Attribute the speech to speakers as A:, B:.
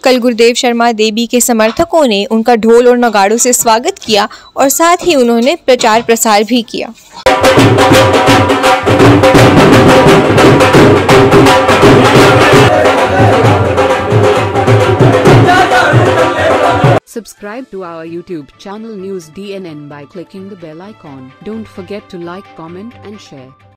A: कल गुरुदेव शर्मा देवी के समर्थकों ने उनका ढोल और नगाड़ों से स्वागत किया और साथ ही उन्होंने प्रचार प्रसार भी किया।
B: Subscribe to our YouTube channel News DNN by clicking the bell icon. Don't forget to like, comment and share.